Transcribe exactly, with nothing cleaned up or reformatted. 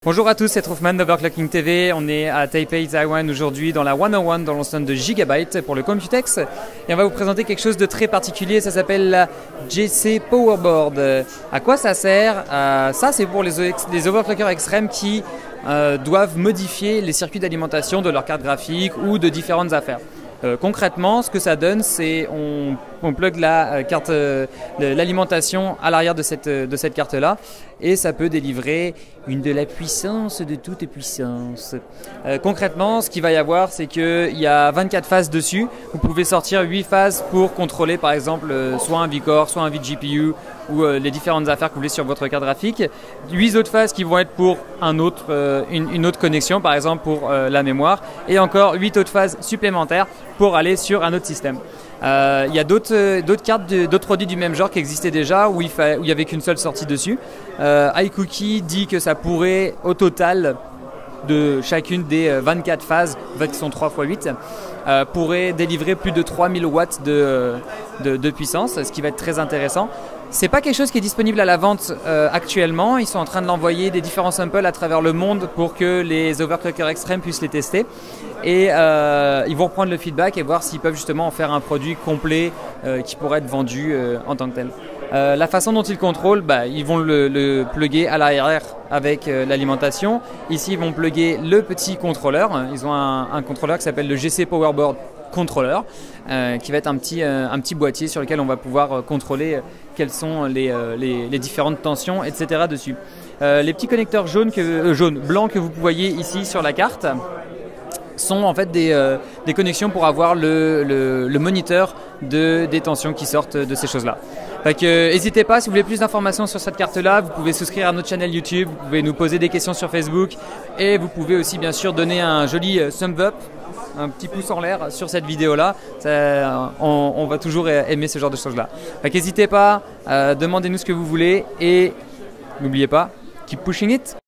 Bonjour à tous, c'est Troufman d'Overclocking T V. On est à Taipei, Taïwan aujourd'hui dans la cent un dans l'enceinte de Gigabyte pour le Computex. Et on va vous présenter quelque chose de très particulier, ça s'appelle la G C Powerboard. À quoi ça sert? euh, Ça c'est pour les, les overclockers extrêmes qui euh, doivent modifier les circuits d'alimentation de leur carte graphique ou de différentes affaires. Euh, concrètement, ce que ça donne, c'est on, on plug la carte, euh, l'alimentation à l'arrière de cette, de cette carte-là et ça peut délivrer une de la puissance de toute puissance. Euh, concrètement, ce qu'il va y avoir, c'est qu'il y a vingt-quatre phases dessus. Vous pouvez sortir huit phases pour contrôler par exemple euh, soit un V-Core, soit un V-G P U ou euh, les différentes affaires que vous voulez sur votre carte graphique. huit autres phases qui vont être pour un autre, euh, une, une autre connexion, par exemple pour euh, la mémoire. Et encore huit autres phases supplémentaires pour aller sur un autre système. Euh, il y a d'autres cartes, d'autres produits du même genre qui existaient déjà où il n'y avait qu'une seule sortie dessus. Euh, iCookie dit que ça pourrait au total de chacune des vingt-quatre phases, en fait qui sont trois fois huit, euh, pourrait délivrer plus de trois mille watts de, de, de puissance, ce qui va être très intéressant. C'est pas quelque chose qui est disponible à la vente euh, actuellement. Ils sont en train de l'envoyer des différents samples à travers le monde pour que les overclockers extrêmes puissent les tester. Et euh, ils vont reprendre le feedback et voir s'ils peuvent justement en faire un produit complet euh, qui pourrait être vendu euh, en tant que tel. Euh, la façon dont ils contrôlent, bah, ils vont le, le plugger à l'arrière avec euh, l'alimentation. Ici, ils vont plugger le petit contrôleur. Ils ont un, un contrôleur qui s'appelle le G C Powerboard Controller, euh, qui va être un petit, euh, un petit boîtier sur lequel on va pouvoir euh, contrôler euh, quelles sont les, euh, les, les différentes tensions, et cetera dessus. Euh, les petits connecteurs jaunes, que, euh, jaunes, blancs que vous voyez ici sur la carte sont en fait des, euh, des connexions pour avoir le, le, le moniteur de, des tensions qui sortent de ces choses-là. N'hésitez pas, si vous voulez plus d'informations sur cette carte-là, vous pouvez souscrire à notre chaîne YouTube, vous pouvez nous poser des questions sur Facebook et vous pouvez aussi bien sûr donner un joli euh, thumbs up, un petit pouce en l'air sur cette vidéo-là. On, on va toujours aimer ce genre de choses-là. N'hésitez pas, euh, demandez-nous ce que vous voulez et n'oubliez pas, keep pushing it!